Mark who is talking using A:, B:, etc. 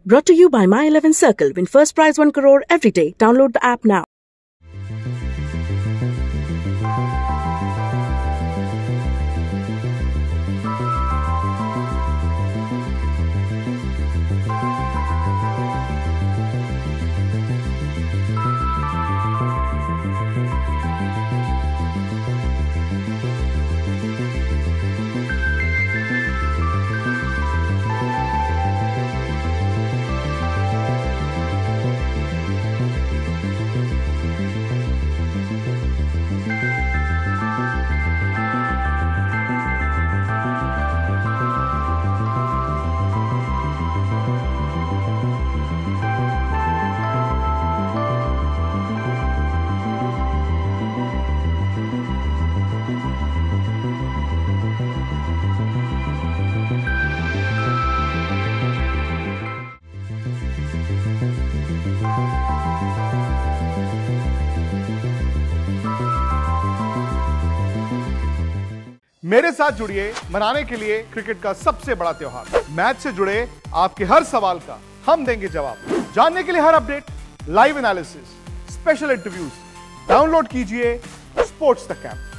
A: Brought to you by My 11 Circle. Win first prize 1 crore every day. Download the app now.
B: मेरे साथ जुड़िए मनाने के लिए क्रिकेट का सबसे बड़ा त्योहार। मैच से जुड़े आपके हर सवाल का हम देंगे जवाब। जानने के लिए हर update, live analysis, special interviews, download कीजिए स्पोर्ट्स तक ऐप।